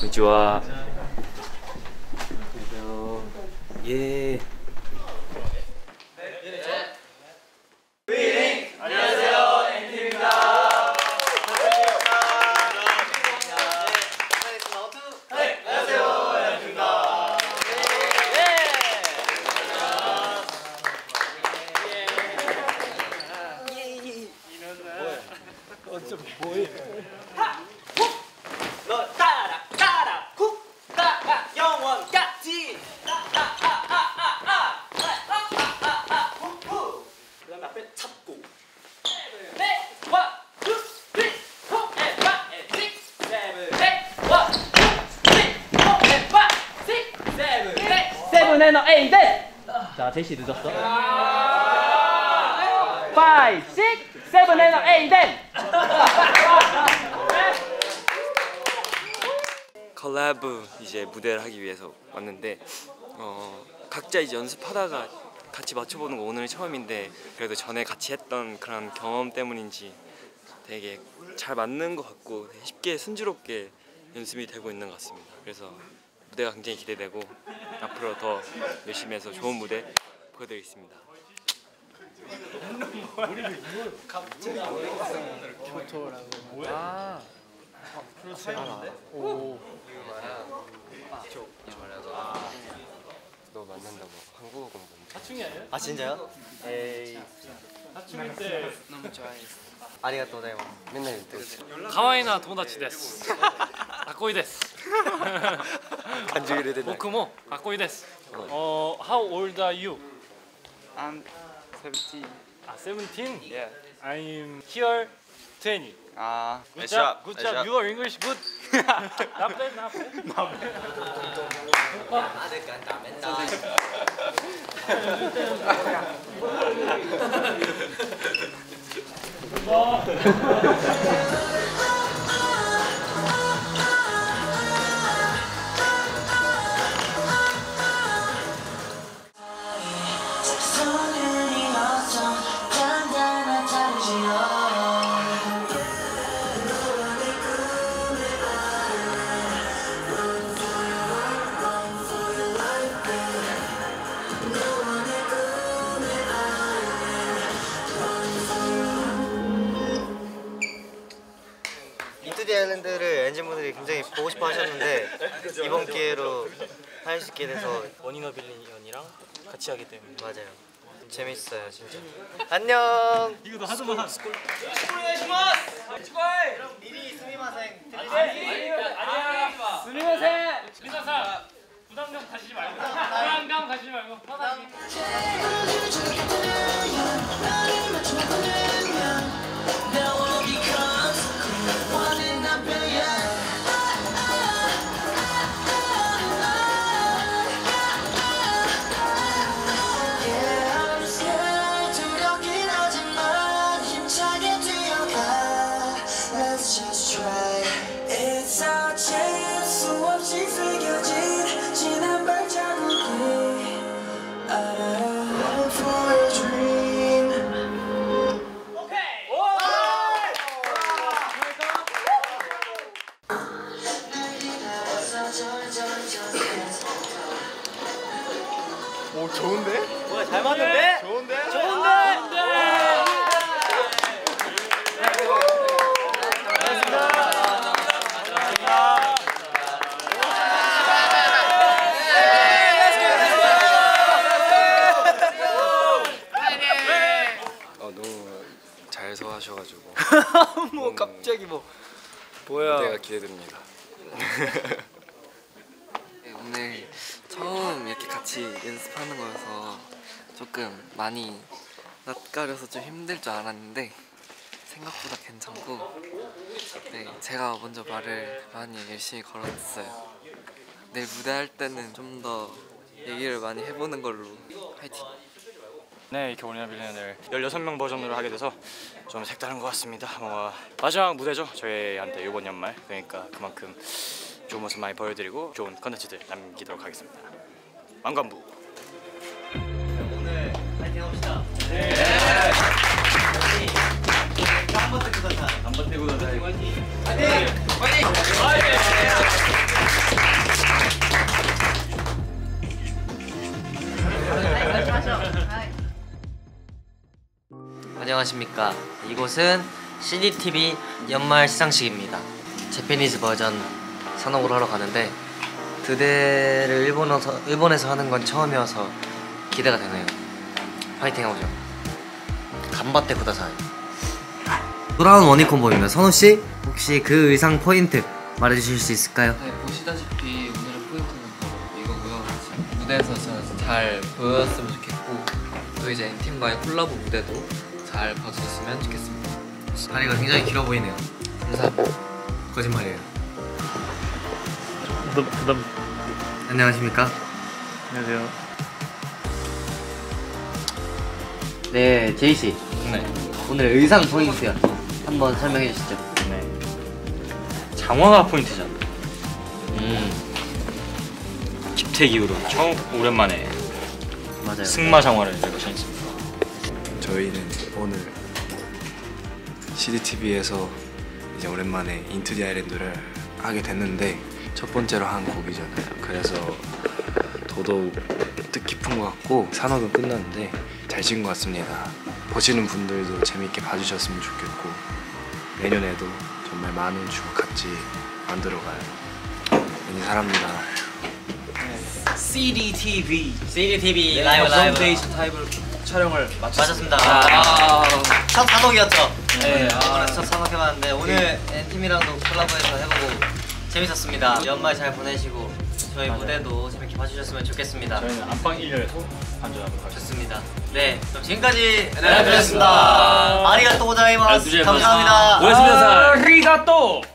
konnichiwa. 예. 안녕하세요, 엔팀입니다. 뭐해? 너 따라 쿡 따라 영원까지 그다음에 앞에 잡고 세븐 에잇 자 제시 늦었어 5, 6, 7 에잇 컬래브 이제 무대를 하기 위해서 왔는데 각자 이제 연습하다가 같이 맞춰보는 거 오늘 처음인데 그래도 전에 같이 했던 그런 경험 때문인지 되게 잘 맞는 것 같고 되게 쉽게 순조롭게 연습이 되고 있는 것 같습니다. 그래서 무대가 굉장히 기대되고 앞으로 더 열심히 해서 좋은 무대 보여드리겠습니다. 갑자기 교토라고 뭐야? 오. 너 만난다고 한국어 공부인데. 사춘기 아니야? 아 진짜요? 에이 사춘기 때 너무 좋아했어. 아리가또 고자이마스. 맨날 이때 가와이나 토모다치 데스. 가꼬이 데스. 간주를 해야 되나? 僕もかっこいいです。How old are you? I'm 17. 17? Yeah. I'm here 20. Good job. Good job. Your English good. Not bad. Not bad. 인투 디 아일랜드를 엔진분들이 굉장히 보고 싶어 하셨는데 이번 기회로 할 수 있게 돼서 원인어 빌리언이랑 같이 하기 때문에 맞아요. 재밌어요 진짜. 안녕. 이거도 하지마. 그럼 미리 스미마생. 아니야. 스미마셍. 민사사 부담감 가지지 말고. 불안감 가지지 말고 편하게. 오 좋은데? 뭐야 잘 맞는데? 좋은데? 너무 잘 소화하셔가지고 뭐 갑자기 뭐야? 무대가 기대됩니다. 오늘 처음 이렇게 같이 연습하는 거여서 조금 많이 낯가려서 좀 힘들 줄 알았는데 생각보다 괜찮고 네, 제가 먼저 말을 많이 열심히 걸었어요. 내일 무대할 때는 좀 더 얘기를 많이 해보는 걸로 화이팅! 네, 이렇게 원인어 빌리언을 16명 버전으로 하게 돼서 좀 색다른 것 같습니다. 마지막 무대죠, 저희한테 이번 연말. 그러니까 그만큼 좋은 모습 많이 보여드리고 좋은 컨텐츠들 남기도록 하겠습니다. 만관부. 오늘 파이팅 합시다. 네. 한번 태고 가자. 한번 태고 가자. 파이팅! 파이팅! 파이팅! 안녕하십니까. 이곳은 CDTV 연말 시상식입니다. 재패니즈 버전 산옥으로 하러 가는데 드대를 일본에서 하는 건 처음이어서 기대가 되네요. 파이팅 해보죠. 간바테 쿠다사이. 돌아온 원니콤보입니다. 선우씨 혹시 그 의상 포인트 말해주실 수 있을까요? 네, 보시다시피 오늘의 포인트는 바로 이거고요. 무대에서 잘 보였으면 좋겠고 또 이제 N팀과의 콜라보 무대도 잘 봐주셨으면 좋겠습니다. 다리가 굉장히 길어 보이네요. 감사합니다. 거짓말이에요. 부담. 안녕하십니까? 안녕하세요. 네, 제이씨. 네. 오늘 의상 포인트 한번 설명해 주시죠. 네. 장화가 포인트잖아. 기택 이후로 처음 오랜만에 맞아요. 승마 장화를 입고 신습니다. 저희는 오늘 CDTV에서 이제 오랜만에 인투 디 아일랜드를 하게 됐는데 첫 번째로 한 곡이잖아요. 그래서 더더욱 뜻깊은 것 같고 산업은 끝났는데 잘 찍은 것 같습니다. 보시는 분들도 재밌게 봐주셨으면 좋겠고 내년에도 정말 많은 추억 같이 만들어가요. 많이 사랑합니다. CDTV 라이브 타입을 촬영을 맞췄습니다. 아, 첫 산옥이었죠. 네. 이번에 첫 산옥 해봤는데 오늘 N팀이랑도 콜라보해서 해보고 재밌었습니다. 연말 잘 보내시고 저희 무대도 재밌게 봐주셨으면 좋겠습니다. 저희는 안방 1열에서 반전하도록 하겠습니다. 좋습니다. 네, 그럼 지금까지 NLP였습니다. 아리가또 고자이마스. 감사합니다. 고맙습니다. 아리가또.